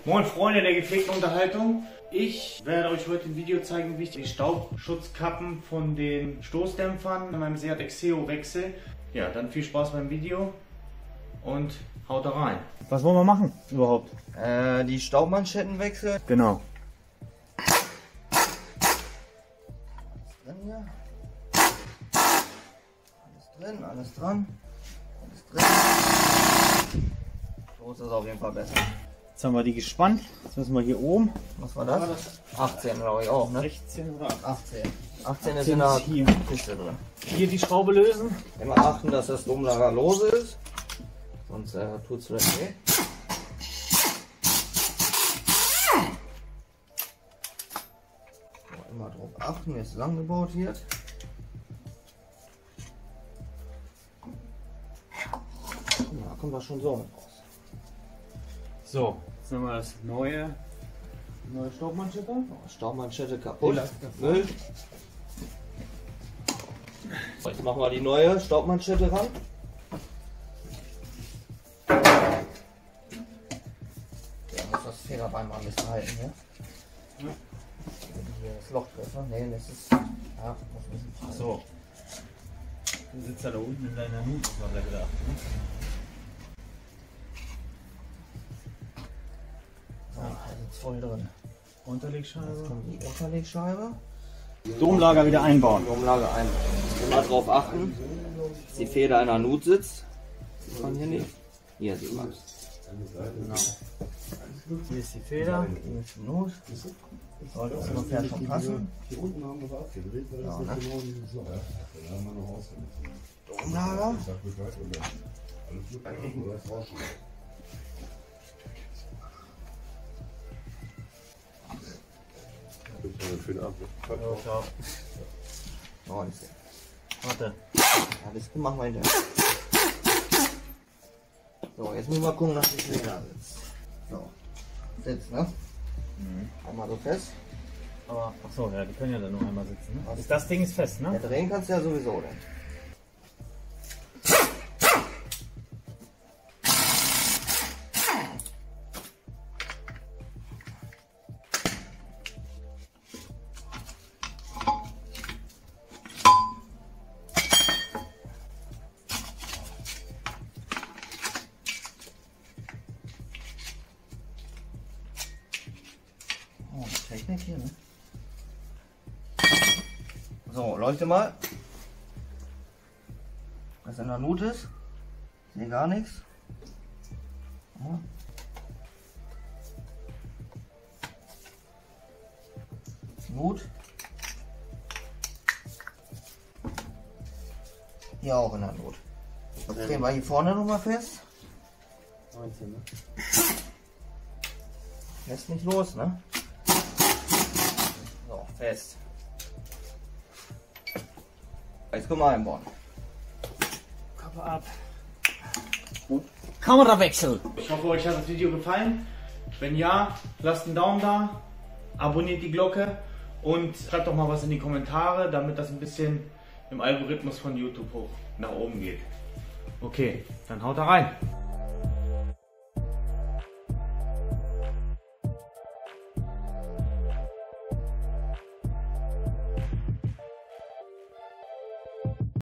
Moin Freunde der gepflegten Unterhaltung. Ich werde euch heute ein Video zeigen, wie ich die Staubschutzkappen von den Stoßdämpfern in meinem Seat Exeo wechsle. Ja, dann viel Spaß beim Video und haut da rein. Was wollen wir machen überhaupt? Die Staubmanschetten wechseln. Genau. Drin hier. Alles drin, alles dran. Alles drin. So ist das auf jeden Fall besser. Jetzt haben wir die gespannt. Jetzt müssen wir hier oben. Was war das? 18 glaube ich auch, ne? 16 oder 18. 18 ist in der hier. Kiste drin. Hier die Schraube lösen. Immer achten, dass das Domlager lose ist. Sonst tut es vielleicht weh. Immer drauf achten, wie es lang gebaut wird. Ja, kommt das schon so raus. So, jetzt haben wir das neue Staubmanschette. Staubmanschette kaputt. Müll. So, jetzt machen wir die neue Staubmanschette ran. Ja, muss das Federbein mal ein bisschen halten, ja? Hier das Loch drin, ne? Das ist. Ja, muss ein bisschen fallen. So. Du sitzt da unten in deiner Nut, muss man da gedacht. So, da sitzt voll drin. Unterlegscheibe. Jetzt kommt die Unterlegscheibe. Domlager wieder einbauen. Domlage ein. Immer drauf achten, dass die Feder in der Nut sitzt. Sieht man hier nicht. Hier sieht man es. Genau. Hier ist die Feder. Hier ist die Nut. Sollte ungefähr schon passen. Hier unten haben wir es abgedreht, weil das Ja, ist ne? genau dieses Loch. Dann haben wir noch ausgemessen. Domlager. Ich sag Bescheid und dann alles gut, oder das rausschieben. Schönen Abend. 19. Warte. Ja, das machen wir hinterher. So, jetzt müssen wir gucken, dass die Feder sitzt. So. Sitzt, ne? Einmal so fest. Aber, achso, ja, die können ja dann nur einmal sitzen. Ne? Das Ding ist fest, Ja, ne? drehen kannst du ja sowieso dann. Oh, Technik hier, ne? So, leuchte mal. Was in der Nut ist. Ich sehe gar nichts. Ja. Nut. Hier auch in der Nut. Jetzt drehen wir hier vorne nochmal fest. 19, ne? Lässt nicht los, ne? So, fest. Jetzt können wir einbauen. Kappe ab. Kamerawechsel. Ich hoffe, euch hat das Video gefallen. Wenn ja, lasst einen Daumen da, abonniert die Glocke und schreibt doch mal was in die Kommentare, damit das ein bisschen im Algorithmus von YouTube hoch nach oben geht. Okay, dann haut da rein.